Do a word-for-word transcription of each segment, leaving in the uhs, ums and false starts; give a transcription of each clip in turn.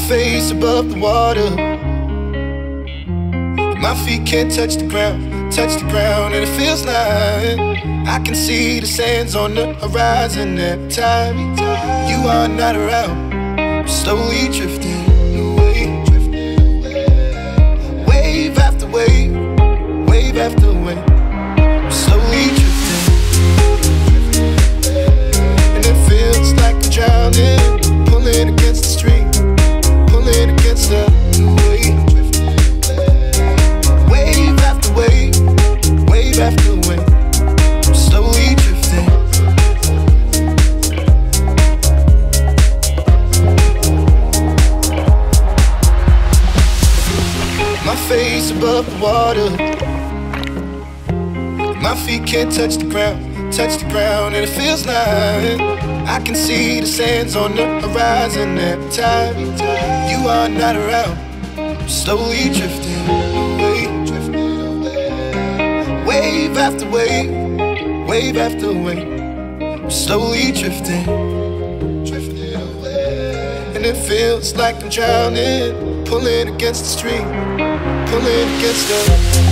face above the water. My feet can't touch the ground, touch the ground, and it feels like I can see the sands on the horizon every time you are not around. I'm slowly drifting away, wave after wave, wave after wave. I'm slowly drifting, and it feels like I'm drowning, pulling against the stream, pulling against the wave. Wave after wave, wave after wave, I'm slowly drifting. My face above the water, my feet can't touch the ground, touch the ground, and it feels like I can see the sands on the horizon every time you are not around. I'm slowly drifting away, wave after wave, wave after wave. I'm slowly drifting, drifting away, and it feels like I'm drowning, pulling against the stream, pulling against the.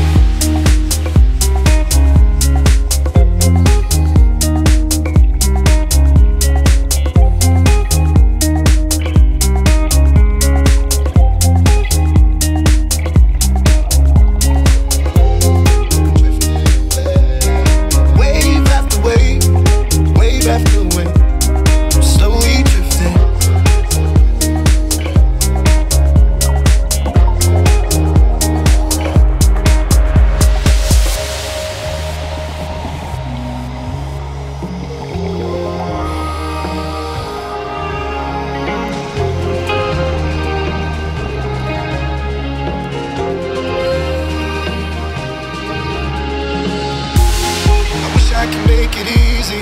I can make it easy,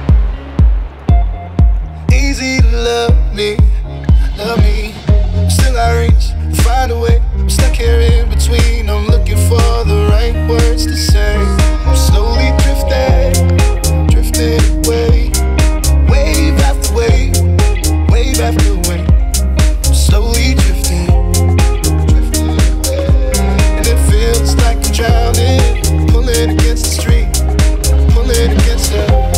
easy to love me, love me. Still I reach, find a way. I'm stuck here in between. I'm looking for the right words to say. I'm slowly drifting, drifting away, wave after wave, wave after wave. I'm slowly drifting, drifting away, and it feels like I'm drowning, pulling against the stream, pulling against the.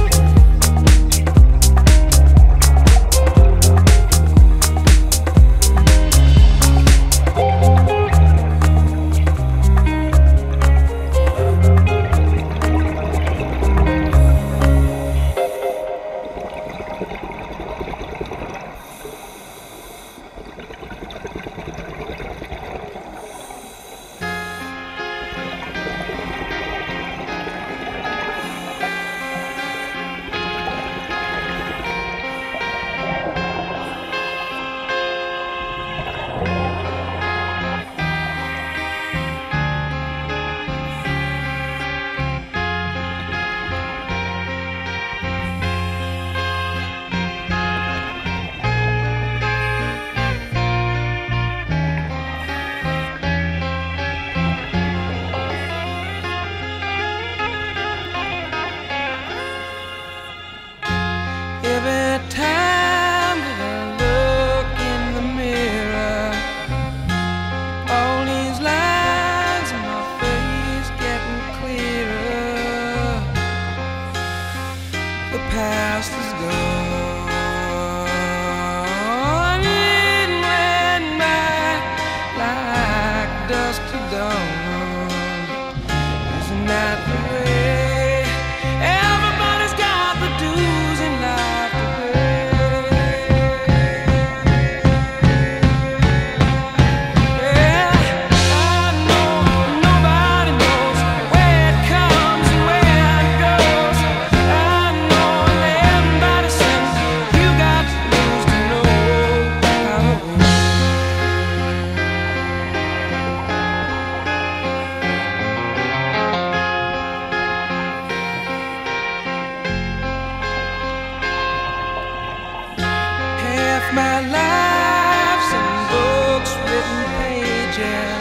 Every time that I look in the mirror, all these lines in my face getting clearer. The past is gone, it went by like dusk to dawn. Isn't that the way? Everybody's got the dues in life. My life's in books, written pages.